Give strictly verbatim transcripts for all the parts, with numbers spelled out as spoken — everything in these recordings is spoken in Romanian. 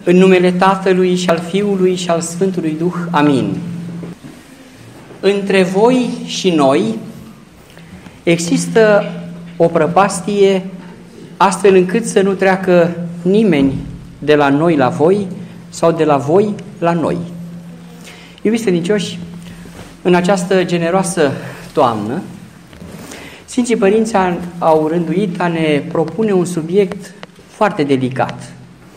În numele Tatălui și al Fiului și al Sfântului Duh. Amin. Între voi și noi există o prăpastie astfel încât să nu treacă nimeni de la noi la voi sau de la voi la noi. Iubiți credincioși, în această generoasă toamnă, Sfinții Părinți au rânduit a ne propune un subiect foarte delicat.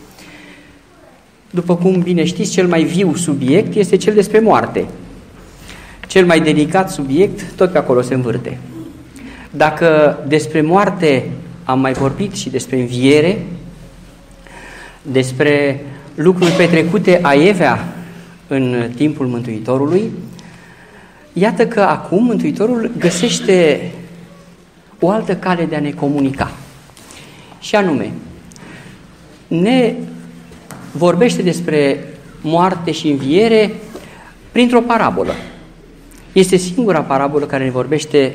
După cum bine știți, cel mai viu subiect este cel despre moarte. Cel mai delicat subiect tot pe acolo se învârte. Dacă despre moarte am mai vorbit și despre înviere, despre lucruri petrecute aievea în timpul Mântuitorului, iată că acum Mântuitorul găsește o altă cale de a ne comunica. Și anume, ne vorbește despre moarte și înviere printr-o parabolă. Este singura parabolă care ne vorbește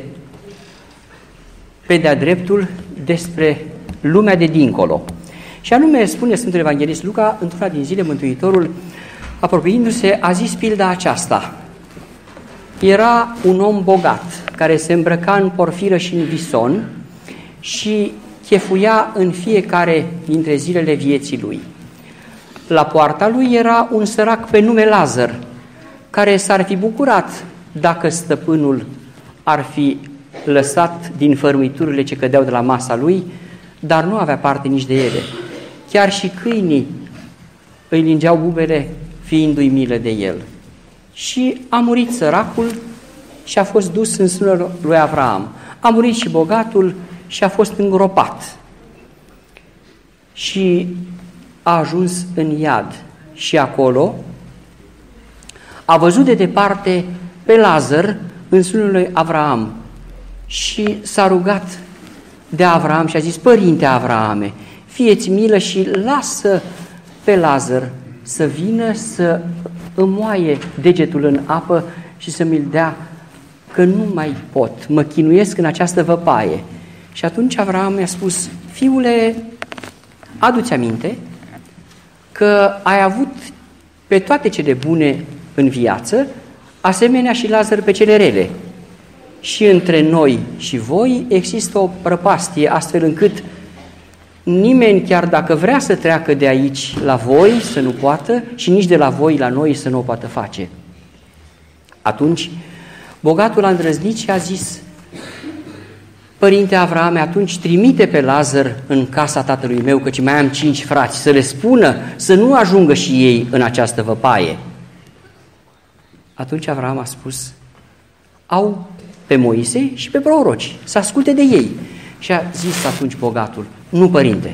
pe de-a dreptul despre lumea de dincolo. Și anume, spune Sfântul Evanghelist Luca, într-una din zile Mântuitorul, apropiindu-se, a zis pilda aceasta. Era un om bogat, care se îmbrăca în porfiră și în vison și chefuia în fiecare dintre zilele vieții lui. La poarta lui era un sărac pe nume Lazar, care s-ar fi bucurat dacă stăpânul ar fi lăsat din fărâmiturile ce cădeau de la masa lui, dar nu avea parte nici de ele. Chiar și câinii îi lingeau bubele, fiindu-i milă de el. Și a murit săracul și a fost dus în sânul lui Avraam. A murit și bogatul și a fost îngropat. Și a ajuns în iad și acolo a văzut de departe pe Lazar în sânul lui Avraam și s-a rugat de Avraam și a zis: Părinte Avraame, fie-ți milă și lasă pe Lazar să vină să îmi moaie degetul în apă și să mi-l dea, că nu mai pot, mă chinuiesc în această văpaie. Și atunci Avraam mi-a spus: fiule, adu-ți aminte că ai avut pe toate cele bune în viață, asemenea și Lazar pe cele rele. Și între noi și voi există o prăpastie, astfel încât nimeni, chiar dacă vrea să treacă de aici la voi, să nu poată, și nici de la voi la noi să nu o poată face. Atunci, bogatul a îndrăznit și a zis: Părinte Avraame, atunci trimite pe Lazar în casa tatălui meu, căci mai am cinci frați, să le spună să nu ajungă și ei în această văpaie. Atunci Avraam a spus: au pe Moise și pe proroci, să asculte de ei. Și a zis atunci bogatul: nu, părinte,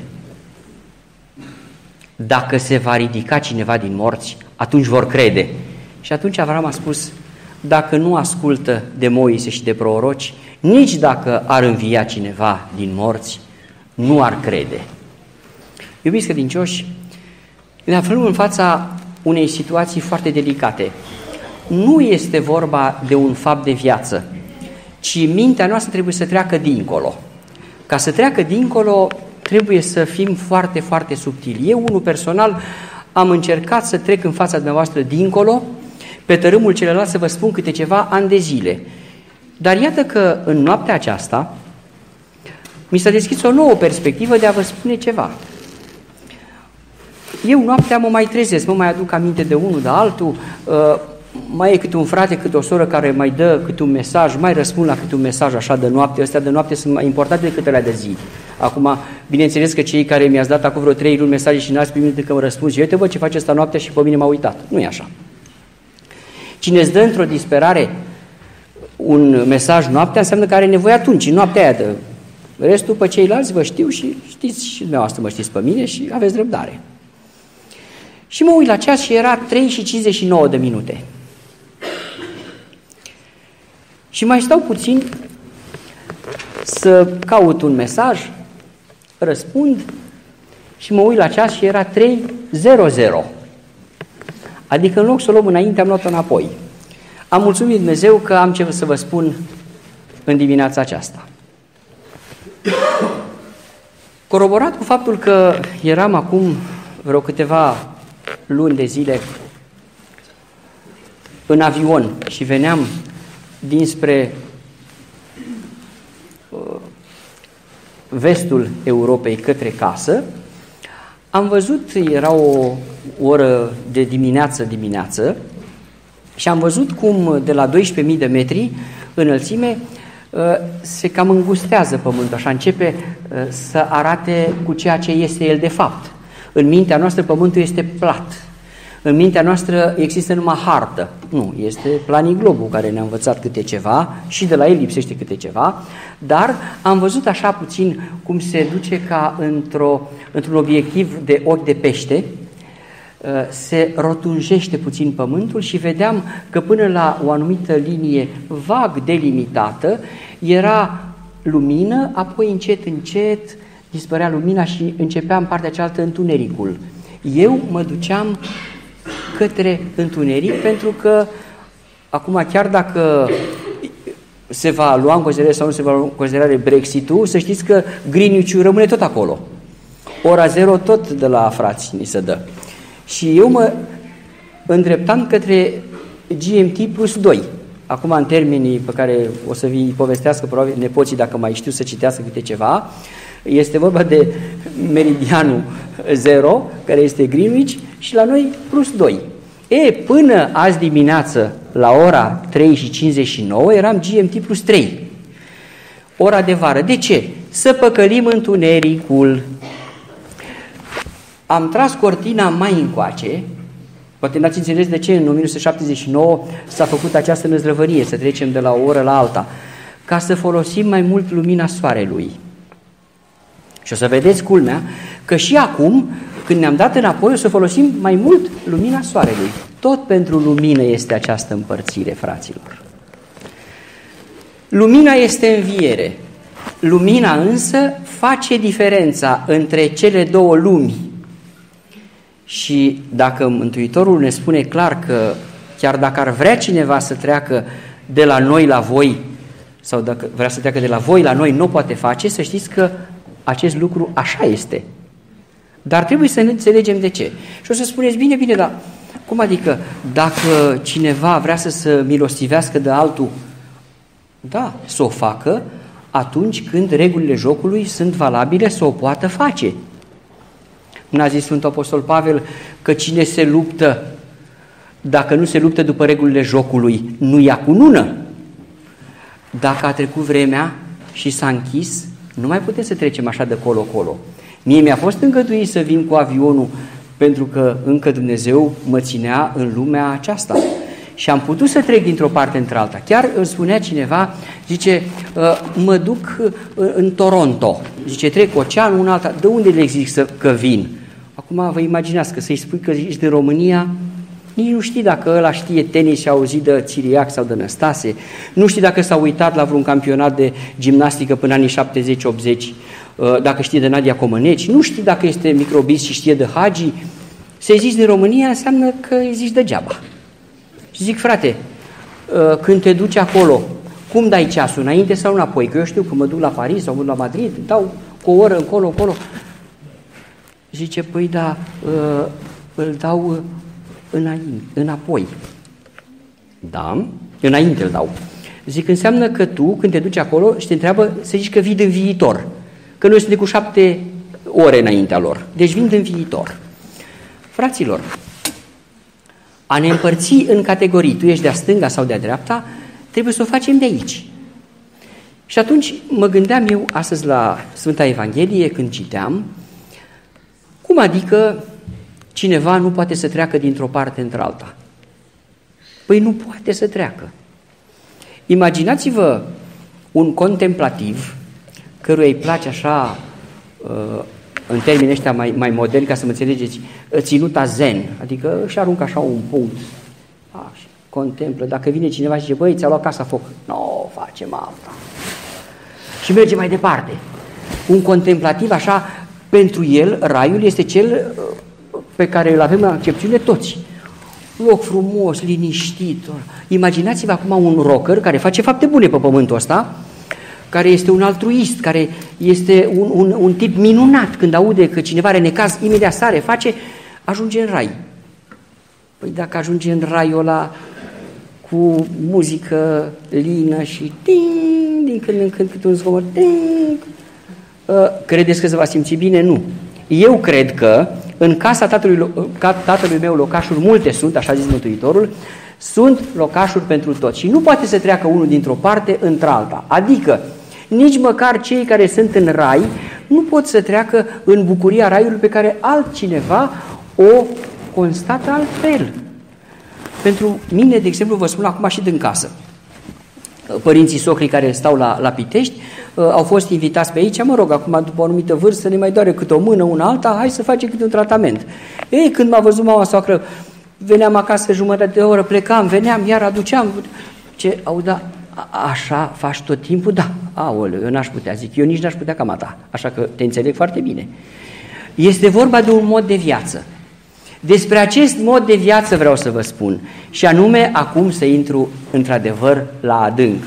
dacă se va ridica cineva din morți, atunci vor crede. Și atunci Avraam a spus: dacă nu ascultă de Moise și de proroci, nici dacă ar învia cineva din morți, nu ar crede. Iubiți credincioși, ne aflăm în fața unei situații foarte delicate. Nu este vorba de un fapt de viață, ci mintea noastră trebuie să treacă dincolo. Ca să treacă dincolo, trebuie să fim foarte, foarte subtili. Eu, unul personal, am încercat să trec în fața dumneavoastră dincolo, pe tărâmul celălalt să vă spun câte ceva ani de zile. Dar iată că în noaptea aceasta mi s-a deschis o nouă perspectivă de a vă spune ceva. Eu noaptea mă mai trezesc, mă mai aduc aminte de unul, de altul, uh, mai e câte un frate, câte o soră care mai dă câte un mesaj, mai răspund la câte un mesaj așa de noapte. Astea de noapte sunt mai importante decât alea de zi. Acum, bineînțeles că cei care mi-ați dat acum vreo trei luni mesaje și n-ați primit decât că mă răspuns, uite bă, ce faci asta noaptea și pe mine m-a uitat. Nu e așa. Cine îți dă într-o disperare un mesaj noaptea, înseamnă că are nevoie atunci, în noaptea aia. De... Restul pe ceilalți vă știu și știți și dumneavoastră mă știți pe mine și aveți răbdare. Și mă uit la ceas și era trei și cincizeci și nouă de minute. Și mai stau puțin să caut un mesaj, răspund și mă uit la ceas și era trei zero zero. Adică în loc să o luăm înainte, am luat-o înapoi. Am mulțumit Dumnezeu că am ce să vă spun în dimineața aceasta. Coroborat cu faptul că eram acum vreo câteva luni de zile în avion și veneam dinspre uh, vestul Europei către casă, am văzut, era o oră de dimineață dimineață și am văzut cum de la doisprezece mii de metri înălțime se cam îngustează pământul, așa începe să arate cu ceea ce este el de fapt. În mintea noastră pământul este plat. În mintea noastră există numai hartă. Nu, este planiglobul care ne-a învățat câte ceva și de la el lipsește câte ceva, dar am văzut așa puțin cum se duce ca într-o, într-un obiectiv de ochi de pește, se rotunjește puțin pământul și vedeam că până la o anumită linie vag delimitată era lumină, apoi încet, încet dispărea lumina și începea în partea cealaltă întunericul. Eu mă duceam către întuneric pentru că acum chiar dacă se va lua în considerare sau nu se va lua în considerare Brexit-ul, să știți că Greenwich-ul rămâne tot acolo. Ora zero tot de la frați ni se dă. Și eu mă îndreptam către G M T plus doi. Acum, în termenii pe care o să vi povestească probabil nepoții dacă mai știu să citească câte ceva, este vorba de meridianul zero, care este Greenwich, și la noi plus doi. E, până azi dimineață, la ora trei și cincizeci și nouă, eram G M T plus trei. Ora de vară. De ce? Să păcălim întunericul. Am tras cortina mai încoace, poate n-ați înțeles de ce în o mie nouă sute șaptezeci și nouă s-a făcut această năzdrăvărie, să trecem de la o oră la alta, ca să folosim mai mult lumina soarelui. Și o să vedeți culmea că și acum, când ne-am dat înapoi, o să folosim mai mult lumina soarelui. Tot pentru lumină este această împărțire, fraților. Lumina este înviere. Lumina însă face diferența între cele două lumi. Și dacă Mântuitorul ne spune clar că chiar dacă ar vrea cineva să treacă de la noi la voi, sau dacă vrea să treacă de la voi la noi, nu poate face, să știți că acest lucru așa este. Dar trebuie să ne înțelegem de ce. Și o să spuneți, bine, bine, dar cum adică dacă cineva vrea să se milostivească de altul, da, să o facă atunci când regulile jocului sunt valabile să o poată face. N-a zis Sfântul Apostol Pavel că cine se luptă, dacă nu se luptă după regulile jocului, nu ia cunună. Dacă a trecut vremea și s-a închis, nu mai putem să trecem așa de colo-colo. Mie mi-a fost îngăduit să vin cu avionul pentru că încă Dumnezeu mă ținea în lumea aceasta. Și am putut să trec dintr-o parte într-alta. Chiar îmi spunea cineva, zice, mă duc în Toronto. Zice, trec oceanul, un alta. De unde le zic să, că vin? Acum vă imaginați că să-i spui că ești din România, nici nu știi dacă ăla știe tenis și a auzit de Țiriac sau de Năstase, nu știi dacă s-a uitat la vreun campionat de gimnastică până anii șaptezeci optzeci, dacă știe de Nadia Comăneci, nu știi dacă este microbist și știe de Hagi. Să-i zici din România înseamnă că îi zici degeaba. Și zic, frate, când te duci acolo, cum dai ceasul, înainte sau înapoi? Că eu știu că mă duc la Paris sau mă duc la Madrid, dau cu o oră încolo, încolo. Zice, păi da, îl dau înainte, înapoi. Da, înainte îl dau. Zic, înseamnă că tu, când te duci acolo și te întreabă, să zici că vii din viitor. Că noi suntem cu șapte ore înaintea lor. Deci vin din viitor. Fraților, a ne împărți în categorii, tu ești de-a stânga sau de-a dreapta, trebuie să o facem de aici. Și atunci mă gândeam eu astăzi la Sfânta Evanghelie, când citeam, cum adică cineva nu poate să treacă dintr-o parte într-alta? Păi nu poate să treacă. Imaginați-vă un contemplativ căruia îi place așa, în termenii ăștia mai, mai moderni, ca să mă înțelegeți, ținuta zen, adică își aruncă așa un punct, așa, contemplă, dacă vine cineva și zice, băi, ți-a luat casa foc, nu, no, facem alta. Și merge mai departe. Un contemplativ așa, pentru el, raiul este cel pe care îl avem la accepțiune toți. Loc frumos, liniștit. Imaginați-vă acum un rocker care face fapte bune pe pământul ăsta, care este un altruist, care este un, un, un tip minunat, când aude că cineva are necaz, imediat sare, face, ajunge în rai. Păi dacă ajunge în raiul ăla cu muzică lină și ting, din când în când câte un zgomot, ting, credeți că se va simți bine? Nu. Eu cred că în casa tatălui, tatălui meu locașuri multe sunt, așa zis Mântuitorul, sunt locașuri pentru toți și nu poate să treacă unul dintr-o parte într-alta. Adică nici măcar cei care sunt în rai nu pot să treacă în bucuria raiului pe care altcineva o constată altfel. Pentru mine, de exemplu, vă spun acum și din casă. Părinții socrii care stau la, la Pitești uh, au fost invitați pe aici, mă rog, acum după o anumită vârstă ne mai doare câte o mână, una alta, hai să facem câte un tratament. Ei, când m-a văzut mama soacră, veneam acasă jumătate de oră, plecam, veneam, iar aduceam. Ce, au, da, a, așa faci tot timpul? Da, aoleu, eu n-aș putea, zic, eu nici n-aș putea ca mata, așa că te înțeleg foarte bine. Este vorba de un mod de viață. Despre acest mod de viață vreau să vă spun și anume acum să intru într-adevăr la adânc.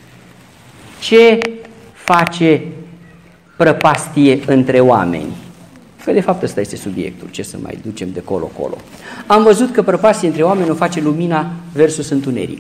Ce face prăpastie între oameni? Că de fapt ăsta este subiectul, ce să mai ducem de colo-colo. Am văzut că prăpastie între oameni o face lumina versus întuneric.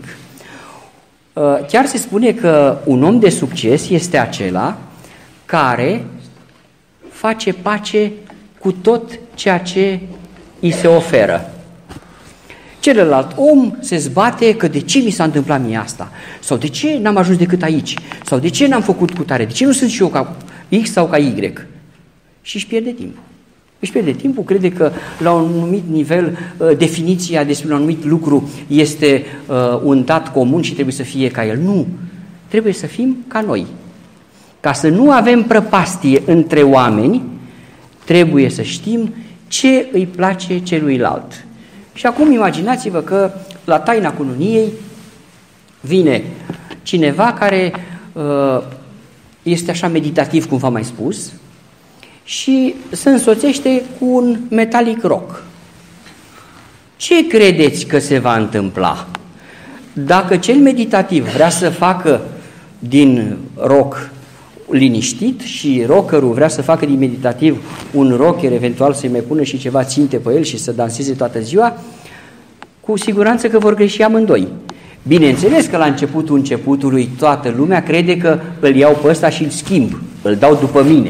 Chiar se spune că un om de succes este acela care face pace cu tot ceea ce îi se oferă. Celălalt om se zbate că de ce mi s-a întâmplat mie asta? Sau de ce n-am ajuns decât aici? Sau de ce n-am făcut cu tare? De ce nu sunt și eu ca X sau ca Y? Și își pierde timpul. Își pierde timpul, crede că la un anumit nivel definiția despre un anumit lucru este un dat comun și trebuie să fie ca el. Nu, trebuie să fim ca noi. Ca să nu avem prăpastie între oameni, trebuie să știm ce îi place celuilalt. Și acum imaginați-vă că la taina cununiei vine cineva care uh, este așa meditativ, cum v-am mai spus, și se însoțește cu un metalic rock. Ce credeți că se va întâmpla? Dacă cel meditativ vrea să facă din rock liniștit și rockerul vrea să facă din meditativ un rocker, eventual să-i mai pună și ceva ținte pe el și să danseze toată ziua, cu siguranță că vor greși amândoi. Bineînțeles că la începutul începutului toată lumea crede că îl iau pe ăsta și îl schimb, îl dau după mine.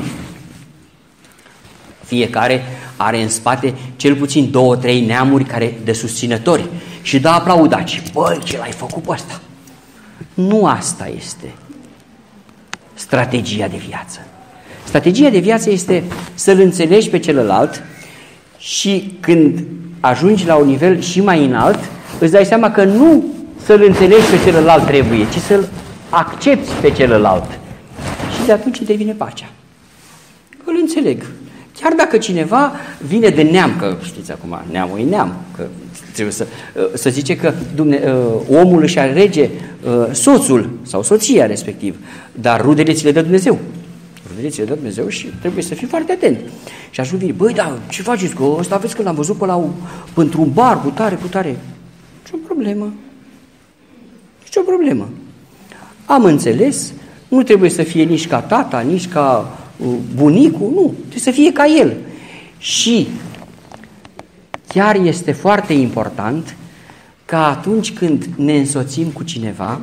Fiecare are în spate cel puțin două, trei neamuri care de susținători și dă aplaudaci. Băi, ce l-ai făcut pe ăsta? Nu asta este strategia de viață. Strategia de viață este să-l înțelegi pe celălalt și când ajungi la un nivel și mai înalt, îți dai seama că nu să-l înțelegi pe celălalt trebuie, ci să-l accepti pe celălalt. Și de atunci devine pacea. Îl înțeleg. Chiar dacă cineva vine de neam, că știți acum, neamul e neam, că trebuie să, să zice că Dumne, omul își alege soțul sau soția respectiv, dar rudele ți le dă Dumnezeu. Rudele ți le dă Dumnezeu și trebuie să fii foarte atent. Și așa vine, băi, da, ce faceți? Că ăsta vezi că l-am văzut pe la pentru un bar, cu tare, cu tare. Ce-o problemă? Ce-o problemă? Am înțeles, nu trebuie să fie nici ca tata, nici ca bunicul, nu, trebuie să fie ca el. Și chiar este foarte important ca atunci când ne însoțim cu cineva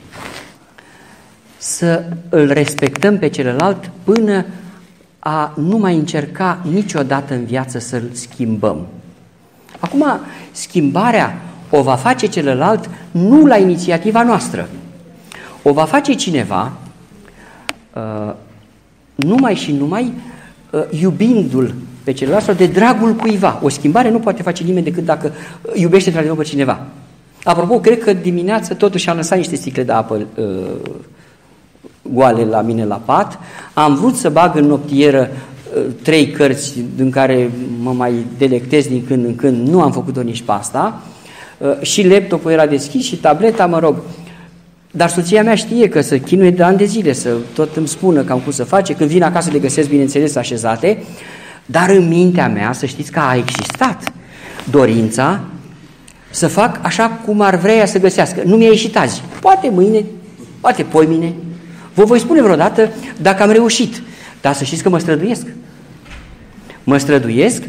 să îl respectăm pe celălalt până a nu mai încerca niciodată în viață să-l schimbăm. Acum, schimbarea o va face celălalt nu la inițiativa noastră. O va face cineva uh, numai și numai uh, iubindu-l pe celălalt sau de dragul cuiva. O schimbare nu poate face nimeni decât dacă iubește într-adevăr pe cineva. Apropo, cred că dimineața totuși am lăsat niște sticle de apă uh, goale la mine la pat. Am vrut să bag în noptieră uh, trei cărți din care mă mai delectez din când în când. Nu am făcut-o nici pe asta. Uh, și laptopul era deschis și tableta, mă rog. Dar soția mea știe că să chinuie de ani de zile, să tot îmi spună cam cum să face. Când vin acasă le găsesc, bineînțeles, așezate. Dar în mintea mea, să știți că a existat dorința să fac așa cum ar vrea ea să găsească. Nu mi-a ieșit azi. Poate mâine, poate poimine. Vă voi spune vreodată dacă am reușit. Dar să știți că mă străduiesc. Mă străduiesc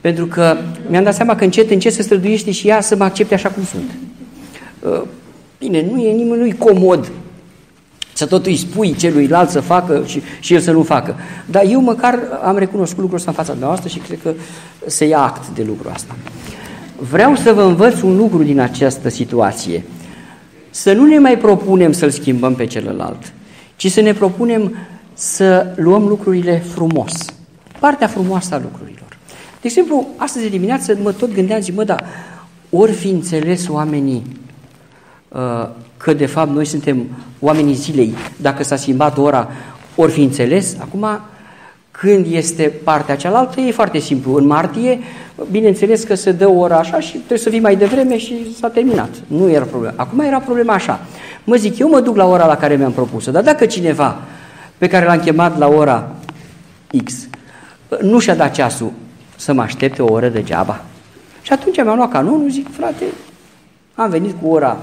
Pentru că mi-am dat seama că încet, încet se străduiește și ea să mă accepte așa cum sunt. Bine, nu e nimeni, nu-i comod să tot îi spui celuilalt să facă și, și el să nu facă. Dar eu măcar am recunoscut lucrul ăsta în fața noastră și cred că se ia act de lucrul ăsta. Vreau să vă învăț un lucru din această situație. Să nu ne mai propunem să-l schimbăm pe celălalt, ci să ne propunem să luăm lucrurile frumos. Partea frumoasă a lucrurilor. De exemplu, astăzi dimineață mă tot gândeam, zic, mă, da, ori fi înțeles oamenii uh, că de fapt noi suntem oamenii zilei, dacă s-a schimbat ora, ori fi înțeles. Acum, când este partea cealaltă, e foarte simplu. În martie, bineînțeles că se dă ora așa și trebuie să vii mai devreme și s-a terminat. Nu era problema. Acum era problema așa. Mă zic, eu mă duc la ora la care mi-am propus-o, dar dacă cineva pe care l-am chemat la ora X nu și-a dat ceasul, să mă aștepte o oră degeaba. Și atunci mi-am luat canonul, zic, frate, am venit cu ora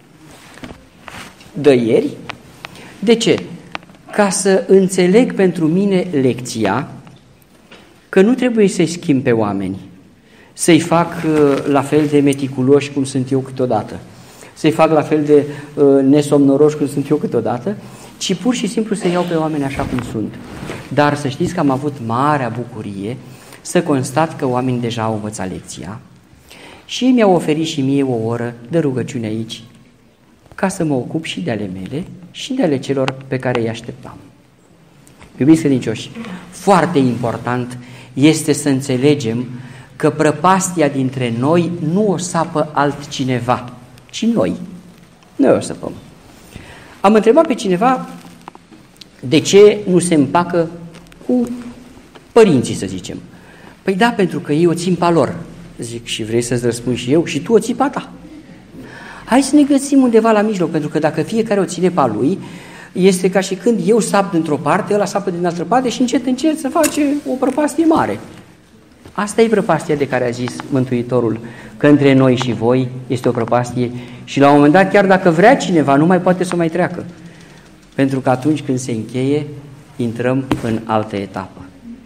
de ieri. De ce? Ca să înțeleg pentru mine lecția că nu trebuie să-i schimb pe oameni, să-i fac uh, la fel de meticuloși cum sunt eu câteodată, să-i fac la fel de uh, nesomnoroși cum sunt eu câteodată, ci pur și simplu să iau pe oameni așa cum sunt. Dar să știți că am avut marea bucurie să constat că oamenii deja au învățat lecția și ei mi-au oferit și mie o oră de rugăciune aici, ca să mă ocup și de ale mele și de ale celor pe care îi așteptam. Iubiți credincioși, foarte important este să înțelegem că prăpastia dintre noi nu o sapă altcineva, ci noi. Noi o săpăm. Am întrebat pe cineva de ce nu se împacă cu părinții, să zicem. Păi da, pentru că ei o țin pe a lor. Zic, și vrei să-ți răspund și eu? Și tu o ții pe a ta. Hai să ne găsim undeva la mijloc, pentru că dacă fiecare o ține pe a lui, este ca și când eu sap dintr-o parte, ăla sapă din altă parte și încet, încet să face o prăpastie mare. Asta e prăpastia de care a zis Mântuitorul, că între noi și voi este o prăpastie și la un moment dat, chiar dacă vrea cineva, nu mai poate să o mai treacă. Pentru că atunci când se încheie, intrăm în altă etapă.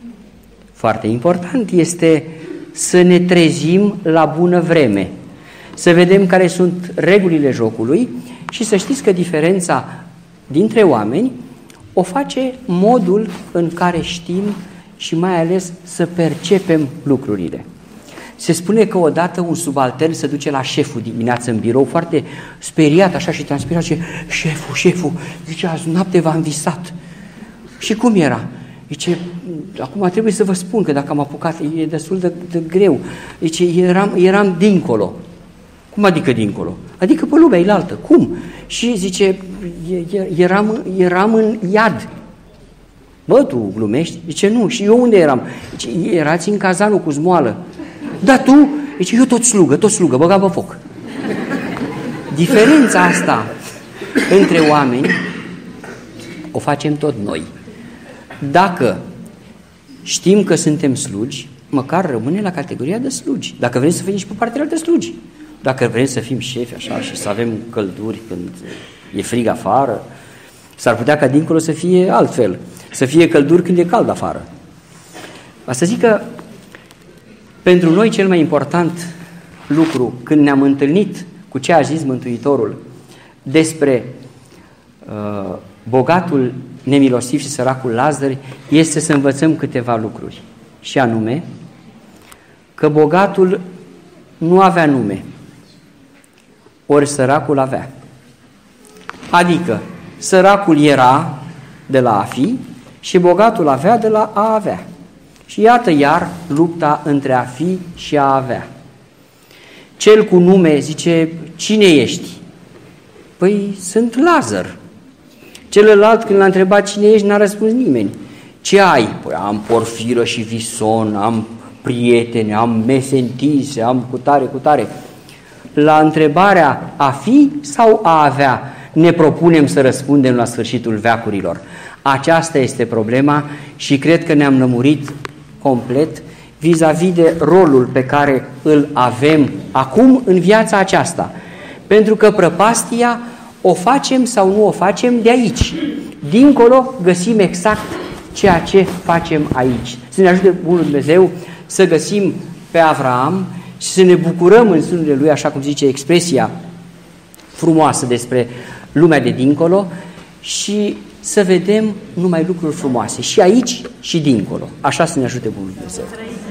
Foarte important este să ne trezim la bună vreme, să vedem care sunt regulile jocului și să știți că diferența dintre oameni o face modul în care știm și mai ales să percepem lucrurile. Se spune că odată un subaltern se duce la șeful dimineață în birou, foarte speriat așa și transpirat, și șeful, șeful, zice, azi noapte v-am visat. Și cum era? Zice, acum trebuie să vă spun că dacă am apucat, e destul de, de greu. Zice, eram, eram dincolo. Cum adică dincolo? Adică pe lumea ilaltă. Cum? Și zice, eram, eram în iad. Bă, tu glumești? Zice, nu. Și eu unde eram? Zice, erați în cazanul cu zmoală. Da, tu? Zice, eu tot slugă, tot slugă, băga pe foc. Diferența asta între oameni o facem tot noi. Dacă știm că suntem slugi, măcar rămâne la categoria de slugi. Dacă vrem să fim și pe partea de slugi. Dacă vrem să fim șefi așa și să avem călduri când e frig afară, s-ar putea ca dincolo să fie altfel. Să fie călduri când e cald afară. Asta zic că pentru noi cel mai important lucru când ne-am întâlnit cu ce a zis Mântuitorul despre uh, bogatul nemilosiv și săracul Lazar este să învățăm câteva lucruri. Și anume că bogatul nu avea nume, ori săracul avea. Adică săracul era de la a fi și bogatul avea de la a avea. Și iată iar lupta între a fi și a avea. Cel cu nume zice, cine ești? Păi sunt Lazar. Celălalt când l-a întrebat cine ești, n-a răspuns nimeni. Ce ai? Păi am porfiră și vison, am prieteni, am mesentise, am cutare, cutare. La întrebarea a fi sau a avea ne propunem să răspundem la sfârșitul veacurilor. Aceasta este problema și cred că ne-am lămurit complet vis-a-vis de rolul pe care îl avem acum în viața aceasta. Pentru că prăpastia o facem sau nu o facem de aici. Dincolo găsim exact ceea ce facem aici. Să ne ajute Bunul Dumnezeu să găsim pe Avram și să ne bucurăm în sânul lui, așa cum zice expresia frumoasă despre lumea de dincolo, și să vedem numai lucruri frumoase și aici și dincolo. Așa să ne ajute Bunul Dumnezeu.